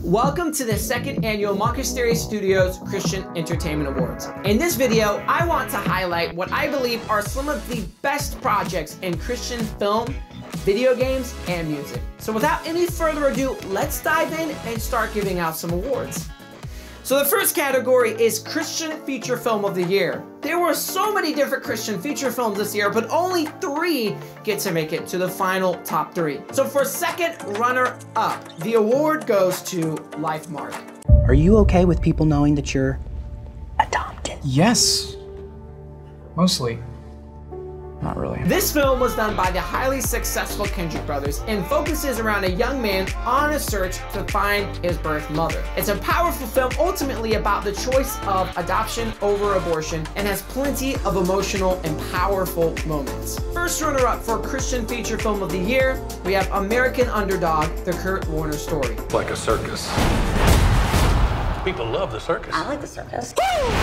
Welcome to the second annual Monkastery Studio's Christian Entertainment Awards. In this video, I want to highlight what I believe are some of the best projects in Christian film, video games, and music. So without any further ado, let's dive in and start giving out some awards. So the first category is Christian Feature Film of the Year. There were so many different Christian feature films this year, but only 3 get to make it to the final top 3. So for second runner-up, the award goes to Lifemark. Are you okay with people knowing that you're adopted? Yes. Mostly. Not really. This film was done by the highly successful Kendrick brothers and focuses around a young man on a search to find his birth mother. It's a powerful film ultimately about the choice of adoption over abortion and has plenty of emotional and powerful moments. First runner-up for Christian Feature Film of the Year, we have American Underdog, the Kurt Warner story. Like a circus. People love the circus. I like the circus.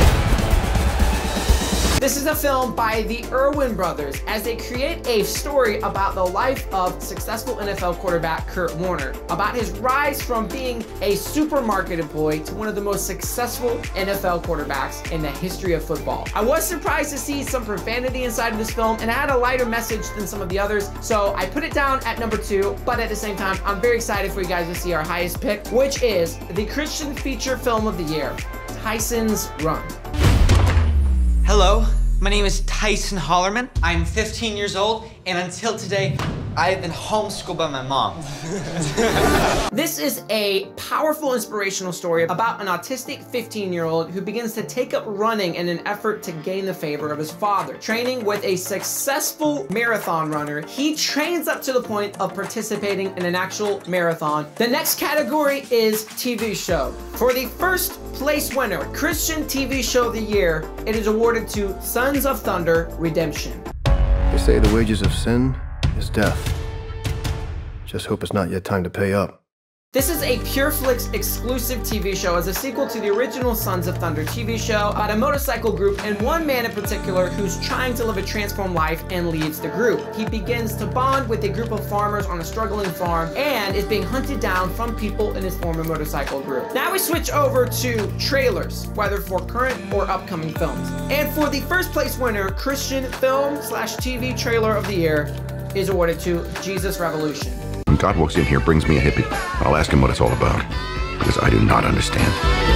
This is a film by the Irwin brothers as they create a story about the life of successful NFL quarterback Kurt Warner, about his rise from being a supermarket employee to one of the most successful NFL quarterbacks in the history of football. I was surprised to see some profanity inside of this film, and it had a lighter message than some of the others, so I put it down at number 2, but at the same time, I'm very excited for you guys to see our highest pick, which is the Christian Feature Film of the Year, Tyson's Run. Hello, my name is Tyson Hollerman. I'm 15 years old, and until today, I have been homeschooled by my mom. This is a powerful inspirational story about an autistic 15-year-old who begins to take up running in an effort to gain the favor of his father. Training with a successful marathon runner, he trains up to the point of participating in an actual marathon. The next category is TV show. For the first place winner, Christian TV Show of the Year, it is awarded to Sons of Thunder Redemption. They say the wages of sin is death. Just hope it's not yet time to pay up. This is a PureFlix exclusive TV show as a sequel to the original Sons of Thunder TV show about a motorcycle group and one man in particular who's trying to live a transformed life and leaves the group. He begins to bond with a group of farmers on a struggling farm and is being hunted down from people in his former motorcycle group. Now we switch over to trailers, whether for current or upcoming films. And for the first place winner, Christian Film/TV Trailer of the Year is awarded to Jesus Revolution. When God walks in here, brings me a hippie, I'll ask him what it's all about, because I do not understand.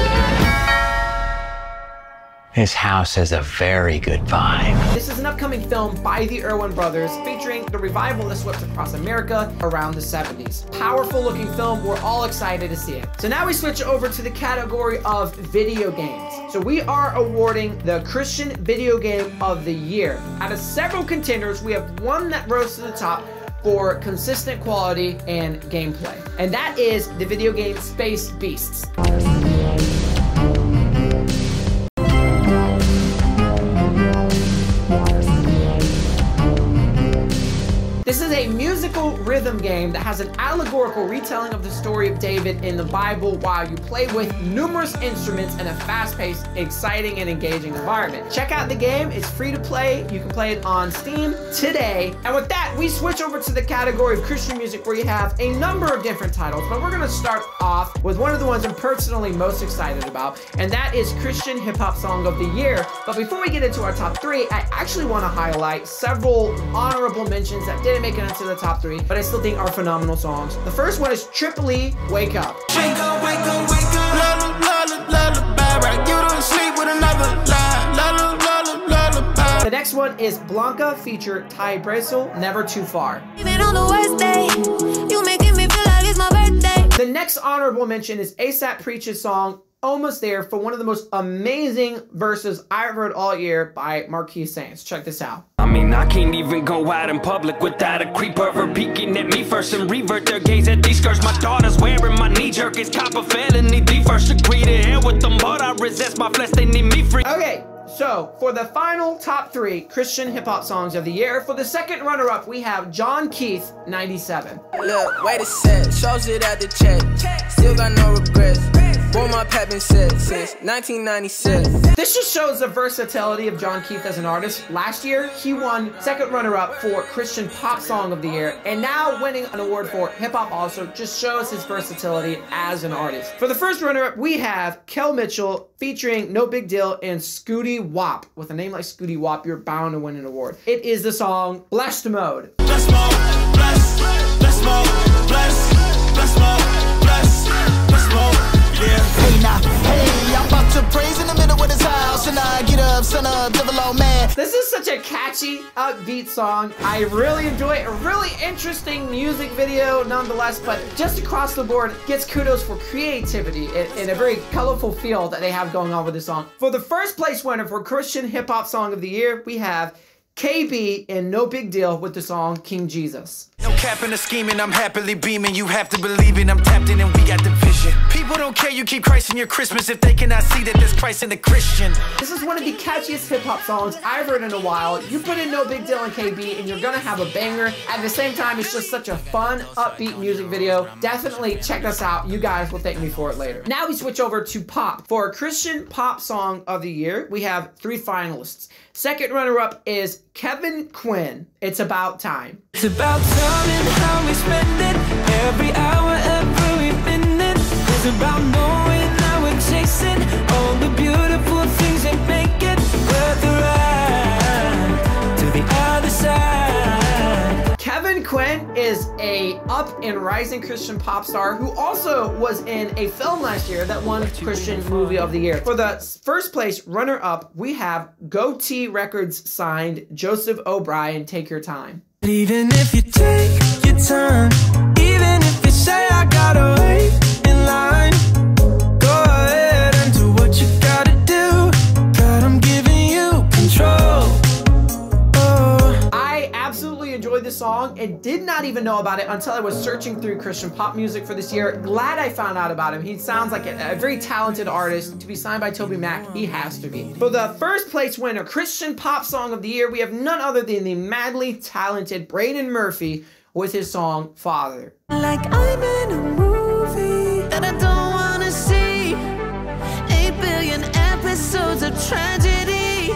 This house has a very good vibe. This is an upcoming film by the Irwin brothers featuring the revival that swept across America around the 70s. Powerful looking film, we're all excited to see it. So now we switch over to the category of video games. So we are awarding the Christian Video Game of the Year. Out of several contenders, we have one that rose to the top for consistent quality and gameplay. And that is the video game Space Beastz. This is a musical rhythm game that has an allegorical retelling of the story of David in the Bible while you play with numerous instruments in a fast-paced, exciting, and engaging environment. Check out the game, it's free to play. You can play it on Steam today. And with that, we switch over to the category of Christian music where you have a number of different titles, but we're gonna start off with one of the ones I'm personally most excited about, and that is Christian Hip Hop Song of the Year. But before we get into our top 3, I actually wanna highlight several honorable mentions that didn't make it into the top 3, but I still think are phenomenal songs. The first one is Tripoli, Wake Up. Wake up, wake up, wake up. Lullaby, you don't sleep with another lullaby. The next one is Blanca feature Ty Brasel, Never Too Far. Even on the worst day, you making me feel like it's my birthday. The next honorable mention is A$AP Preach's song Almost There for one of the most amazing verses I've heard all year by Marquis Saints. Check this out. I mean, I can't even go out in public without a creeper peeking at me first and revert their gaze at these skirts. My daughter's wearing my knee jerk. It's cop a felony. The first degree to hell with them, but I resist my flesh. They need me free. Okay, so for the final top 3 Christian hip hop songs of the year, for the second runner-up, we have John Keith, 97. Look, wait a sec, shows it at the check. Still got no regrets. Boy, my my pet been set since 1996. This just shows the versatility of John Keith as an artist. Last year, he won second runner-up for Christian Pop Song of the Year, and now winning an award for Hip Hop also just shows his versatility as an artist. For the first runner-up, we have Kel Mitchell featuring No Big Deal and Scootie Wop. With a name like Scootie Wop, you're bound to win an award. It is the song Blessed Mode. Bless mode, bless mode, bless mode, bless mode, yeah. Hey now, hey, I'm about to praise in the middle of this house, and I get up, son of devil old man. This is such a catchy, upbeat song. I really enjoy it. A really interesting music video nonetheless, but just across the board, gets kudos for creativity and a very colorful feel that they have going on with this song. For the first place winner for Christian Hip Hop Song of the Year, we have KB and No Big Deal with the song King Jesus. No cap in the scheming, I'm happily beaming. You have to believe it, I'm tapped in and we got the vision. People don't care, you keep Christ in your Christmas if they cannot see that there's Christ in the Christian. This is one of the catchiest hip-hop songs I've heard in a while. You put in No Big Deal and KB and you're gonna have a banger. At the same time, it's just such a fun, upbeat music video. Definitely check this out. You guys will thank me for it later. Now we switch over to pop. For Christian Pop Song of the Year, we have 3 finalists. Second runner-up is Kevin Quinn. It's About Time. It's about time and how we spend it. Every hour, every minute. It's about knowing that we're chasing all the beautiful things that make it worth the ride to the other side. Kevin Quinn is a up and rising Christian pop star who also was in a film last year that won Christian Movie of the Year. For the first place runner-up, we have Goatee Records signed Joseph O'Brien, Take Your Time. Even if you take your time, even if you say I gotta wait in line, go ahead and do what you gotta do. God, I'm giving you control. I absolutely enjoyed this song and did not even know about it until I was searching through Christian pop music for this year. Glad I found out about him. He sounds like a very talented artist. To be signed by Toby Mac, he has to be. For the first place winner, Christian Pop Song of the Year, we have none other than the madly talented Branan Murphy with his song Father. Like I'm in a movie that I don't wanna see. 8 billion episodes of tragedy.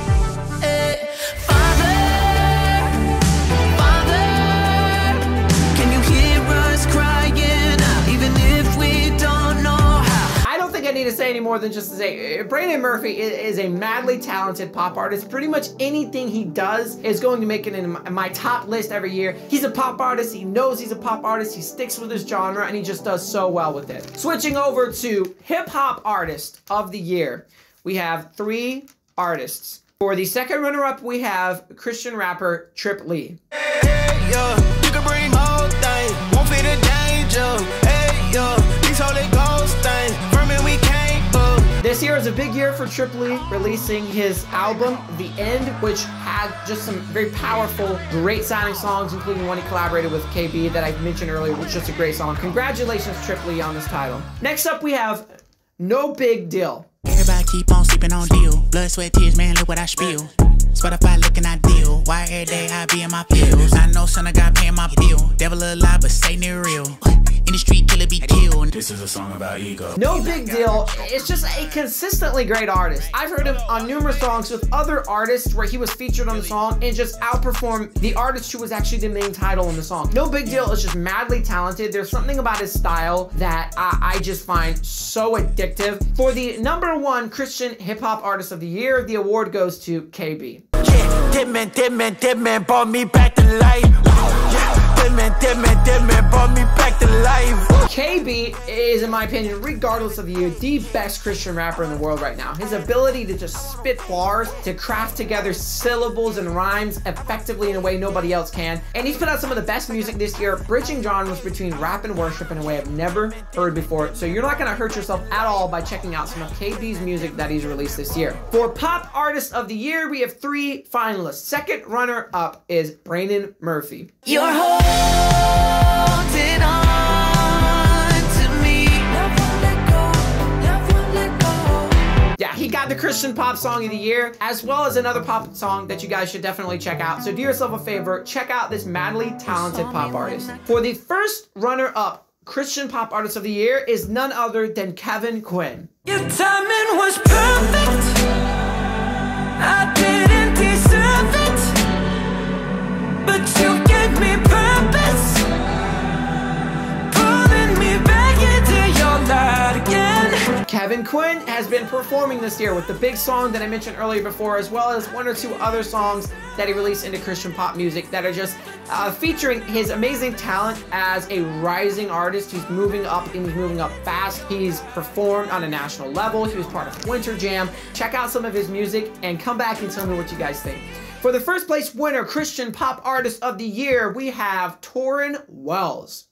I need to say any more than just to say Branan Murphy is a madly talented pop artist. Pretty much anything he does is going to make it in my top list every year. He's a pop artist. He knows he's a pop artist. He sticks with his genre and he just does so well with it. Switching over to Hip Hop Artist of the Year, we have 3 artists. For the second runner-up, we have Christian rapper Trip Lee. Hey, yo, you can bring whole thing, won't fit the danger. Hey, yo, these Holy Ghost things, from it we came up. This year is a big year for Trip Lee, releasing his album, The End, which had just some very powerful, great sounding songs, including one he collaborated with KB that I mentioned earlier, which is just a great song. Congratulations, Trip Lee, on this title. Next up, we have No Big Deal. Everybody keep on sleeping on deal. Blood, sweat, tears, man, look what I spill. Spotify looking ideal. Why every day I be in my pills? I know son of God paying my bill. Devil alive, but Satan is real. In the street, killer be killed. This is a song about ego. No Big Deal is just a consistently great artist. I've heard him on numerous songs with other artists where he was featured on the song and just outperformed the artist who was actually the main title in the song. No Big Deal is just madly talented. There's something about his style that I just find so addictive. For the #1 Christian Hip Hop Artist of the Year, the award goes to KB. Yeah, dead man brought me back to life. Dead man brought me back to life. KB is, in my opinion, regardless of the year, the best Christian rapper in the world right now. His ability to just spit bars, to craft together syllables and rhymes effectively in a way nobody else can. And he's put out some of the best music this year, bridging genres between rap and worship in a way I've never heard before. So you're not gonna hurt yourself at all by checking out some of KB's music that he's released this year. For Pop Artist of the Year, we have 3 finalists. Second runner-up is Branan Murphy. You're holding on to me. Never let go, never let go. Yeah, he got the Christian Pop Song of the Year, as well as another pop song that you guys should definitely check out. So do yourself a favor, check out this madly talented pop artist. For the first runner-up Christian Pop Artist of the Year is none other than Quinn. Your timing was perfect. I didn't deserve it, but you gave me purpose, pulling me back into your light again. Quinn has been performing this year with the big song that I mentioned earlier before, as well as one or two other songs that he released into Christian pop music that are just featuring his amazing talent as a rising artist. He's moving up and he's moving up fast. He's performed on a national level. He was part of Winter Jam. Check out some of his music and come back and tell me what you guys think. For the first place winner, Christian Pop Artist of the Year, we have Torrin Wells.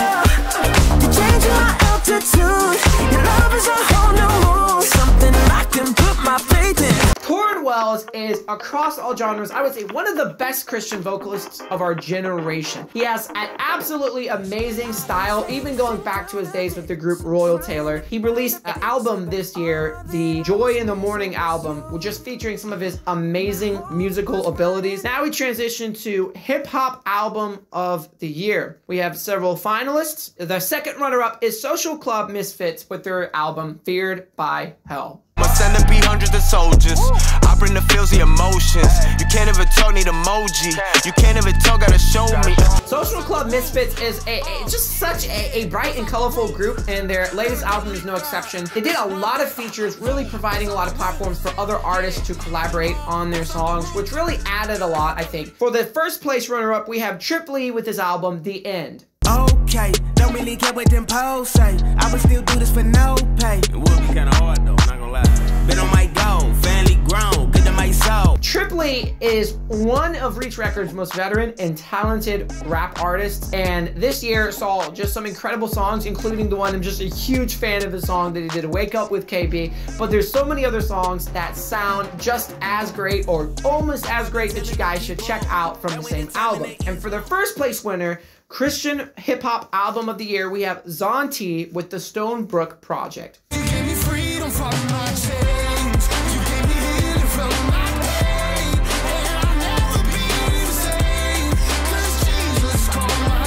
Changing my altitude. Your love is a whole new moon. Something I can put my faith in. Torrin Wells is, across all genres, I would say one of the best Christian vocalists of our generation. He has an absolutely amazing style, even going back to his days with the group Royal Taylor. He released an album this year, the Joy in the Morning album, just featuring some of his amazing musical abilities. Now he transitioned to Hip Hop Album of the Year. We have several finalists. The second runner-up is Social Club Misfits with their album Feared by Hell. My centipede, hundreds of soldiers. I bring the feels, the emotions. You can't even talk, need emoji. You can't even talk, gotta show me. Social Club Misfits is just such a bright and colorful group, and their latest album is no exception. They did a lot of features, really providing a lot of platforms for other artists to collaborate on their songs, which really added a lot, I think. For the first place runner-up, we have Triple with his album The End. Okay, don't really care what them posts say. I would still do this for no pay. It would be kinda hard though, not gonna lie. Been on my go, family grown, good to my soul. Triple is one of Reach Records' most veteran and talented rap artists, and this year saw just some incredible songs, including the one I'm just a huge fan of, the song that he did, Wake Up with KB, but there's so many other songs that sound just as great or almost as great that you guys should check out from the same album. And for the first place winner, Christian Hip Hop Album of the Year, we have Zonti with the Stonebrook Project. You gave me freedom from my chains. You gave me healing from my pain. And I'll never be the same, 'cause Jesus called my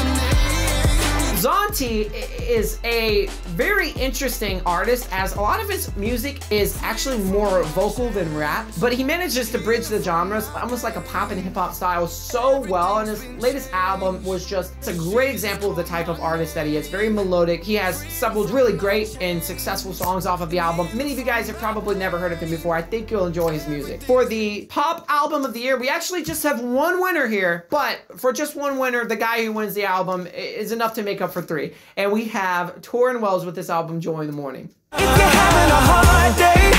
name. Zonti is a very interesting artist, as a lot of his music is actually more vocal than rap, but he manages to bridge the genres, almost like a pop and hip hop style, so well, and his latest album was just, it's a great example of the type of artist that he is. Very melodic. He has several really great and successful songs off of the album. Many of you guys have probably never heard of him before. I think you'll enjoy his music. For the Pop Album of the Year, we actually just have one winner here, but for just one winner, the guy who wins the album is enough to make up for three, and we have Torrin Wells with this album, Joy in the Morning. If you're having a hard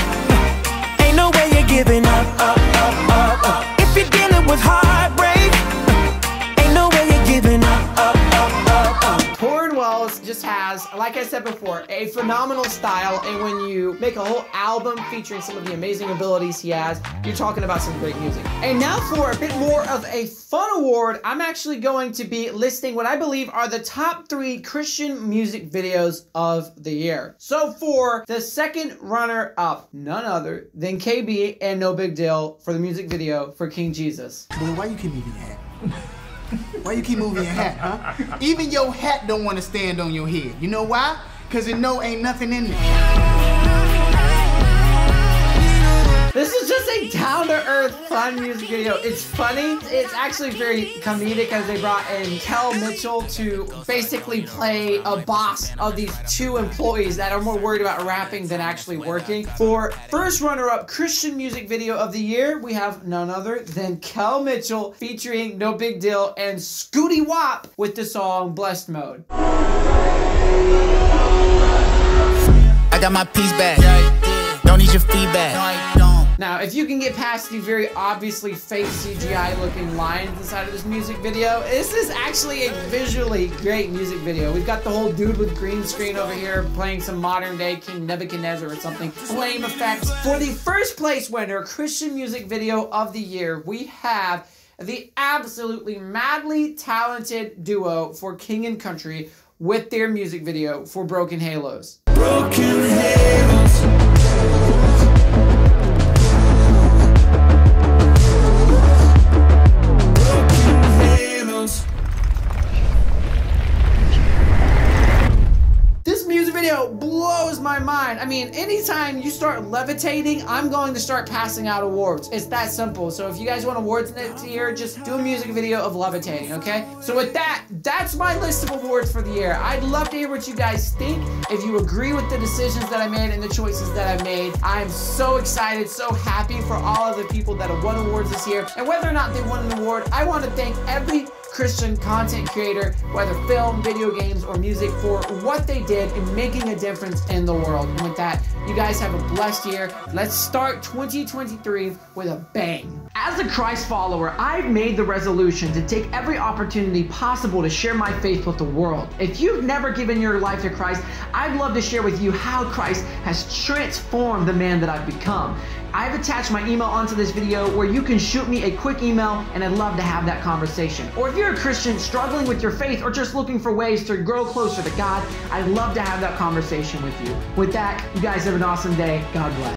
day, ain't no way you're giving up. If you're dealing with heartbreak, ain't no way you're giving up. Torrin Wells just has, like I said before, a phenomenal style, and when you make a whole album featuring some of the amazing abilities he has, you're talking about some great music. And now for a bit more of a fun award, I'm actually going to be listing what I believe are the top 3 Christian music videos of the year. So for the second runner-up, none other than KB and No Big Deal for the music video for King Jesus. Boy, why you keep moving your hat? Why you keep moving your hat, huh? Even your hat don't want to stand on your head. You know why? Because it know ain't nothing in there. This is just a down-to-earth, fun music video. It's funny. It's actually very comedic, as they brought in Kel Mitchell to basically play a boss of these 2 employees that are more worried about rapping than actually working. For first runner-up Christian music video of the year, we have none other than Kel Mitchell featuring No Big Deal and Scootie with the song Blessed Mode. I got my piece back. Don't need your feedback. No, I don't. Now, if you can get past the very obviously fake CGI looking lines inside of this music video, this is actually a visually great music video. We've got the whole dude with green screen over here playing some modern day King Nebuchadnezzar or something. Flame effects. For the first place winner, Christian music video of the year, we have the absolutely madly talented duo for King and Country with their music video for Broken Halos. Broken Halos. my mind. I mean, anytime you start levitating, I'm going to start passing out awards. It's that simple. So if you guys want awards next year, just do a music video of levitating, okay? So with that, that's my list of awards for the year. I'd love to hear what you guys think. If you agree with the decisions that I made and the choices that I made, I'm so excited, so happy for all of the people that have won awards this year. And whether or not they won an award, I want to thank every Christian content creator, whether film, video games, or music, for what they did in making a difference in the world. And with that, you guys have a blessed year. Let's start 2023 with a bang. As a Christ follower, I've made the resolution to take every opportunity possible to share my faith with the world. If you've never given your life to Christ, I'd love to share with you how Christ has transformed the man that I've become. I've attached my email onto this video where you can shoot me a quick email, and I'd love to have that conversation. Or if you're a Christian struggling with your faith or just looking for ways to grow closer to God, I'd love to have that conversation with you. With that, you guys have an awesome day. God bless.